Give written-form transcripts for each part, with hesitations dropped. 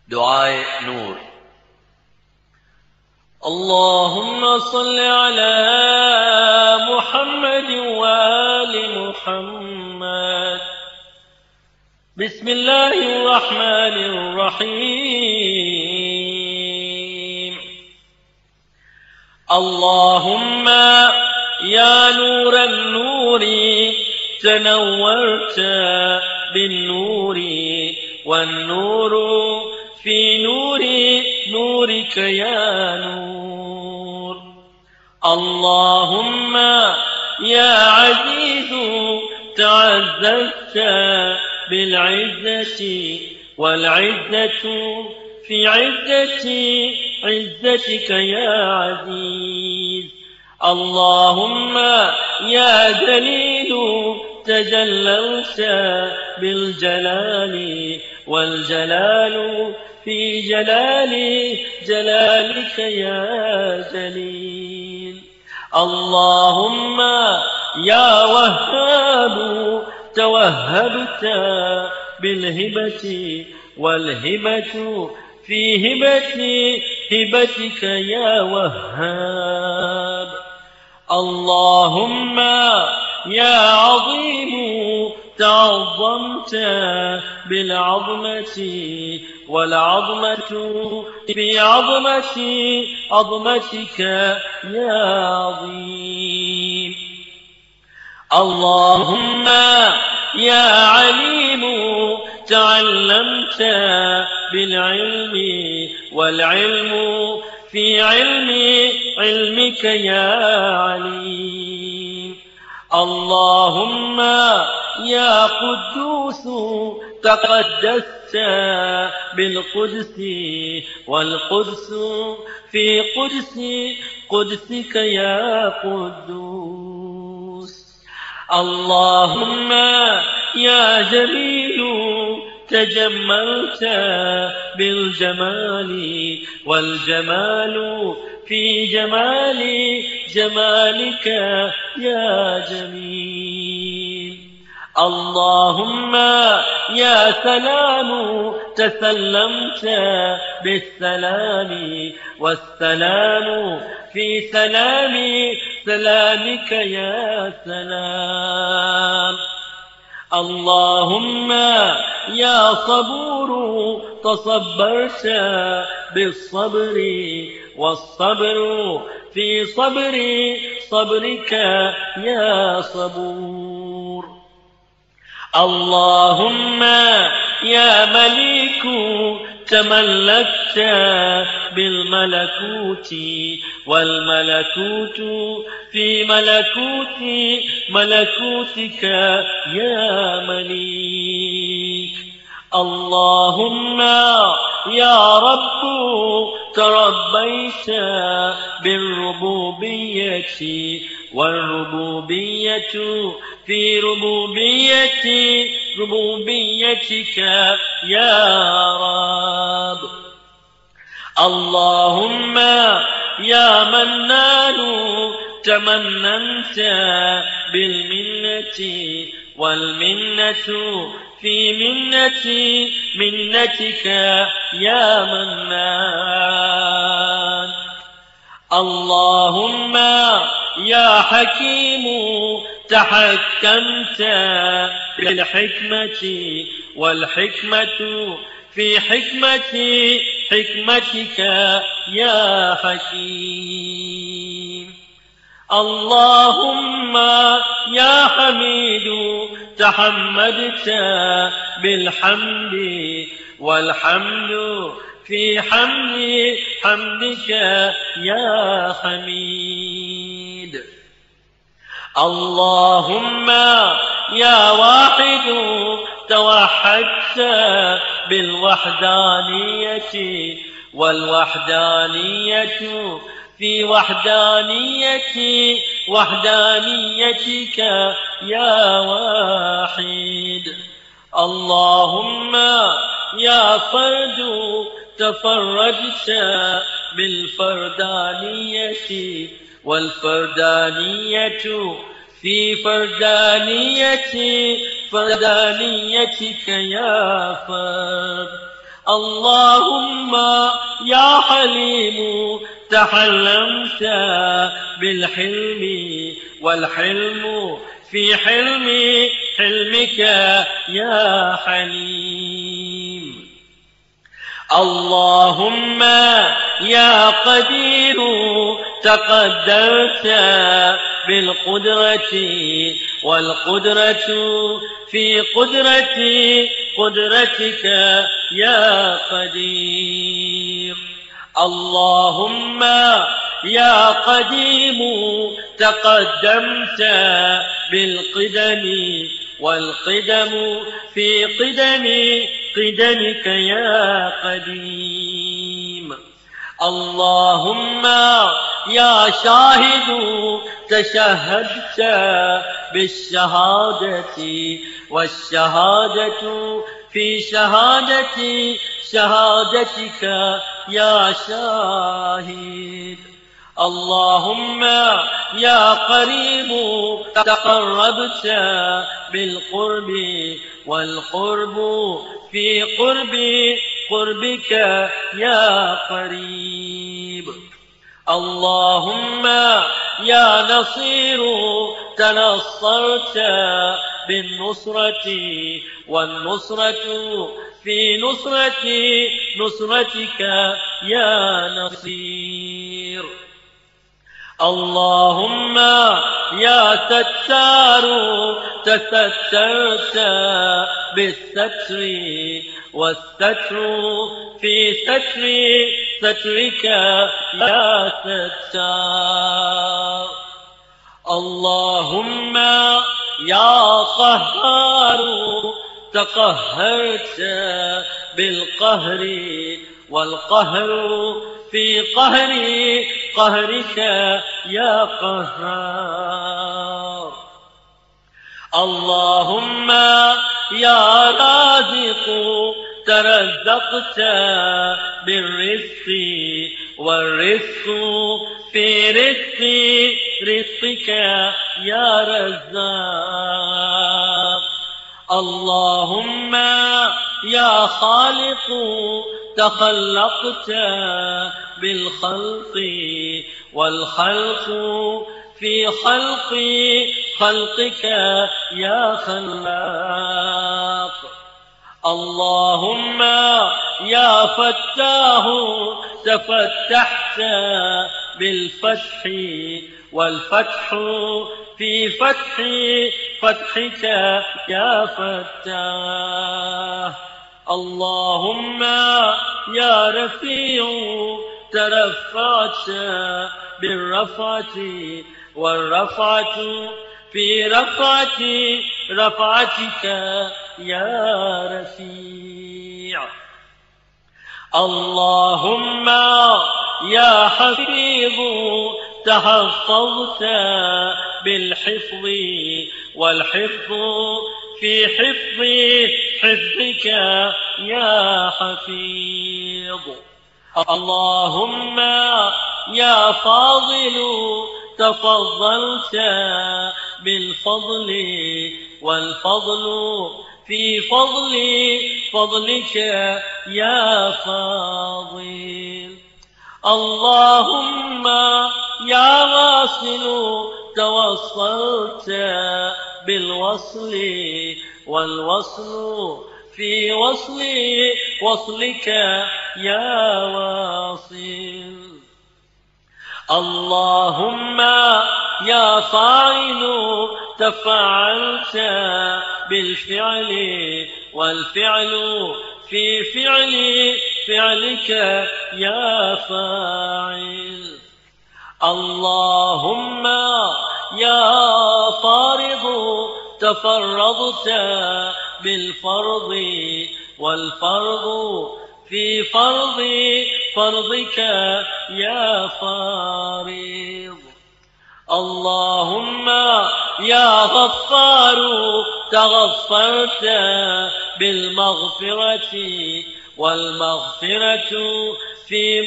دعاء نور. اللهم صل على محمد وآل محمد. بسم الله الرحمن الرحيم. اللهم يا نور النور تنورت بالنور، والنور في نور نورك يا نور. اللهم يا عزيز تعززت بالعزة، والعزة في عزة عزتك يا عزيز. اللهم يا جليل تجللت بالجلال، والجلال في جلال جلالك يا جليل. اللهم يا وهاب توهبت بالهبة، والهبة في هبة هبتك يا وهاب. اللهم يا عظيم تعظمت بالعظمة، والعظمة في عظمة عظمتك يا عظيم. اللهم يا عليم تعلمت بالعلم، والعلم في علم علمك يا عليم. اللهم يا قدوس تقدست بالقدس، والقدس في قدس قدسك يا قدوس. اللهم يا جميل تجملت بالجمال، والجمال في جمال جمالك يا جميل. اللهم يا سلام تسلمت بالسلام، والسلام في سلام سلامك يا سلام. اللهم يا صبور تصبرت بالصبر، والصبر في صبر صبرك يا صبور. اللهم يا مليك تملكت بالملكوت، والملكوت في ملكوت ملكوتك يا مليك. اللهم يا رب تربيت بالربوبية، والربوبية في ربوبيتك يا رب. اللهم يا منان تمننت بالمنة، والمنة في منتك يا منان. اللهم يا حكيم تحكمت بالحكمة، والحكمة في حكمتك يا حكيم. اللهم يا حميد تحمدت بالحمد، والحمد في حمدك يا حميد. اللهم يا واحد توحدت بالوحدانية، والوحدانية في وحدانيتك يا واحد. اللهم يا فرد تفردت بالفردانية، والفردانية في فردانيتك يا فرد. اللهم يا حليم تحلمت بالحلم والحلم في حلمك يا حليم. اللهم يا قدير تقدرت بالقدرة والقدرة في قدرتك يا قدير. اللهم يا قديم تقدمت بالقدم والقدم في قدمك يا قديم. اللهم يا شاهد تشهدت بالشهادة والشهادة في شهادتك يا شاهد. اللهم يا قريب تقربت بالقرب والقرب في قربك يا قريب. اللهم يا نصير تنصرت بالنصرة والنصرة في نصرتك يا نصير. اللهم يا ستار تسترت بالستر والستر في سترك يا ستار. اللهم يا قهار تقهرت بالقهر والقهر في قهرك يا قهار. اللهم يا رازق ترزقت بالرزق والرزق في رزقك يا رزاق. اللهم يا خالق تخلقت بالخلق والخلق في خلقك يا خلاق. اللهم يا فتاه تفتحت بالفتح والفتح في فتحك يا فتاه. اللهم يا رفيع ترفعت بالرفعة والرفعة في رفعتك يا رفيع. اللهم يا حفيظ تحفظت بالحفظ والحفظ في حفظك يا حفيظ. اللهم يا فاضل تفضلت بالفضل والفضل في فضلك يا فاضل. اللهم يا واصل توصلت بالوصل والوصل في وصلك يا واصل. اللهم يا فاعل تفعلت بالفعل والفعل في فعلك يا فاعل. اللهم يا فارض تفرضت بالفرض والفرض في فرضك يا فارض. اللهم يا غفار تغفرت بالمغفرة والمغفرة في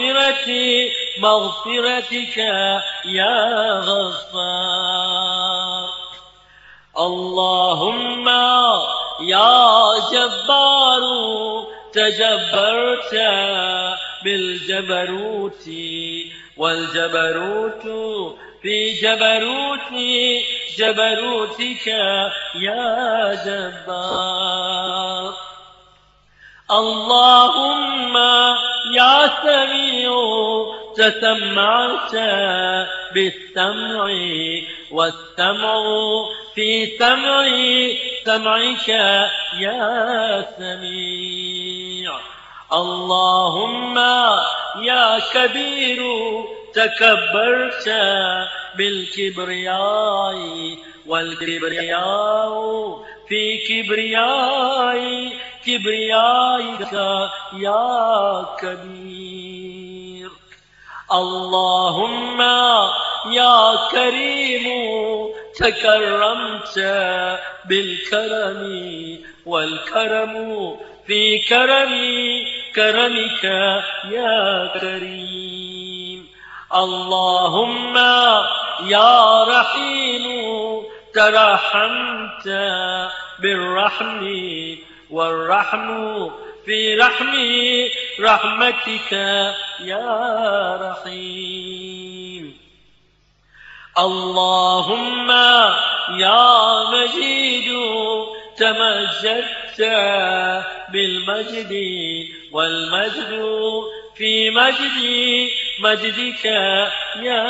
مغفرتك يا غفار. اللهم يا جبار تجبرت بالجبروت والجبروت في جبروتك يا جبار. اللهم يا سميع تسمعت بالسمع والسمع في سمعك يا سميع. اللهم يا كبير تكبرت بالكبرياء والكبرياء في كبريائك يا كبير. اللهم يا كريم تكرمت بالكرم والكرم في كرمك يا كريم. اللهم يا رحيم ترحمت بالرحم والرحم في رحمتك يا رحيم. اللهم يا مجيد تمجدت بالمجد والمجد في مجدك يا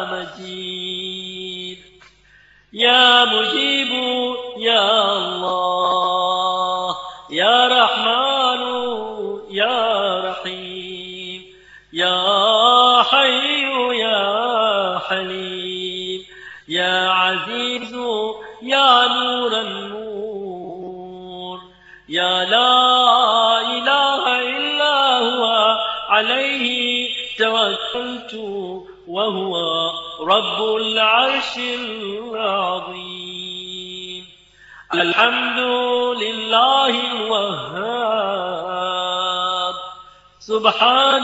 مجيد. يا مجيب يا الله يا رحمن يا رحيم يا حي يا حليم يا عزيز يا نور النور يا لا إله إلا هو عليه توكلت وهو رب العرش العظيم. الحمد لله الوهاب سبحان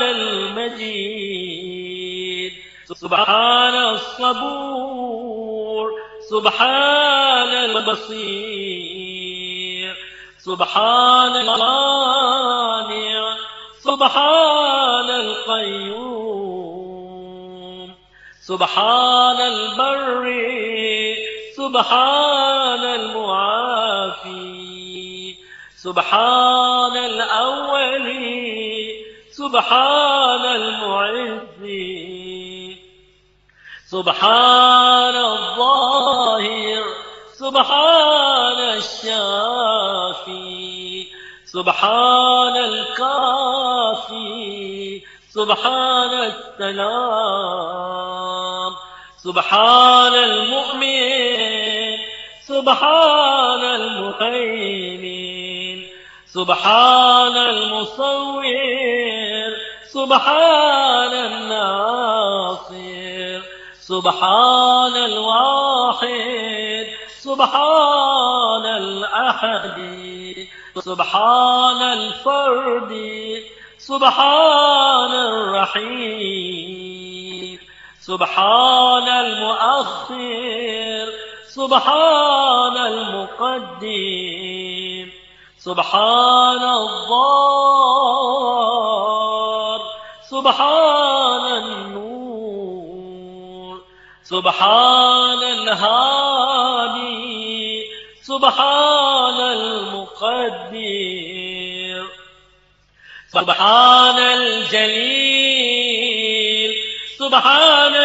المجيد سبحان الصبور سبحان البصير سبحان المانع سبحان القيوم سبحان البر سبحان المعافي سبحان الأول سبحان المعز سبحان الظاهر سبحان الشافي سبحان الكافي سبحان السلام سبحان المؤمن سبحان المهيمن سبحان المصور سبحان الناصر سبحان الواحد سبحان الأحد سبحان الفرد سبحان الرحيم سبحان المؤخر سبحان المقدم سبحان الضار سبحان النور سبحان الهادي سبحان المقدر سبحان الجليل سبحان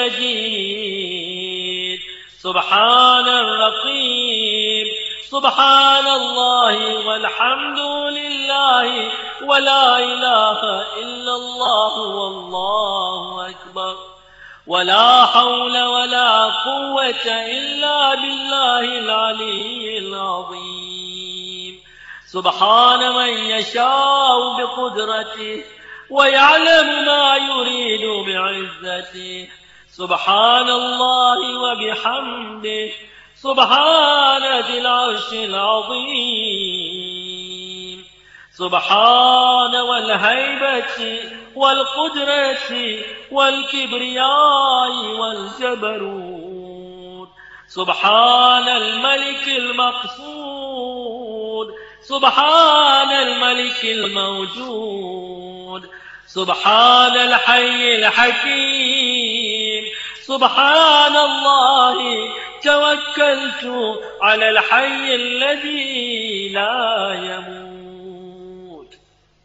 المجيد سبحان الرقيب سبحان الله والحمد لله ولا إله إلا الله والله أكبر ولا حول ولا قوة إلا بالله العلي العظيم. سبحان من يشاء بقدرته ويعلم ما يريد بعزته. سبحان الله وبحمده سبحان ذي العرش العظيم. سبحان والهيبة والقدرة والكبرياء والجبروت. سبحان الملك المقصود سبحان الملك الموجود، سبحان الحي الحكيم، سبحان الله توكلت على الحي الذي لا يموت.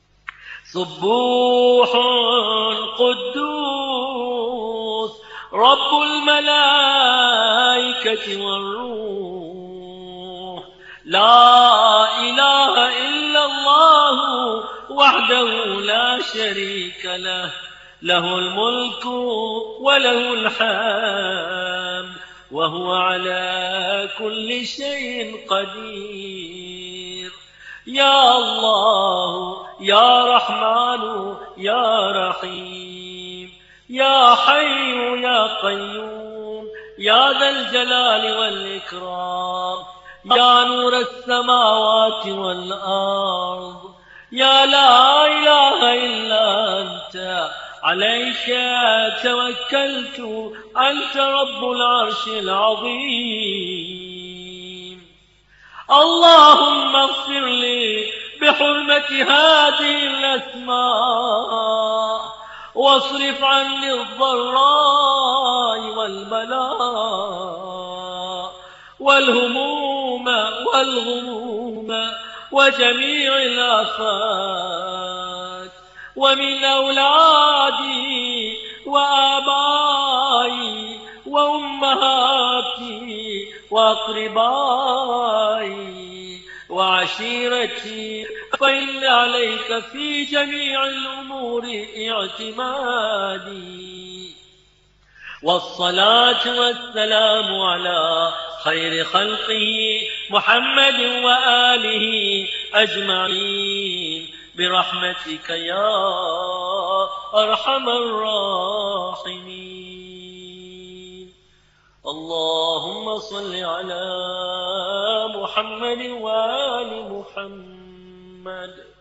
سبوح قدوس رب الملائكة والروح، لا إله إلا الله وحده لا شريك له، له الملك وله الحمد وهو على كل شيء قدير. يا الله يا رحمن يا رحيم، يا حي يا قيوم، يا ذا الجلال والإكرام، يا نور السماوات والأرض، يا لا إله إلا أنت، عليك توكلت، أنت رب العرش العظيم. اللهم اغفر لي بحرمة هذه الأسماء، واصرف عني الضراء والبلاء والهموم والغموم وجميع الآفات، ومن أولادي وآبائي وأمهاتي وأقربائي وعشيرتي، فإن عليك في جميع الأمور اعتمادي. والصلاة والسلام على خير خلقه محمد وآله أجمعين برحمتك يا أرحم الراحمين. اللهم صل على محمد وآل محمد.